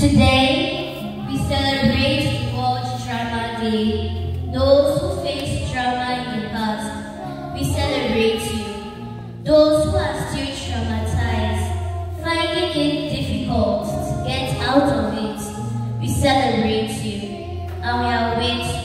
Today, we celebrate World Trauma Day. Those who face trauma in the past, we celebrate you. Those who are still traumatized, finding it difficult to get out of it, we celebrate you. And we await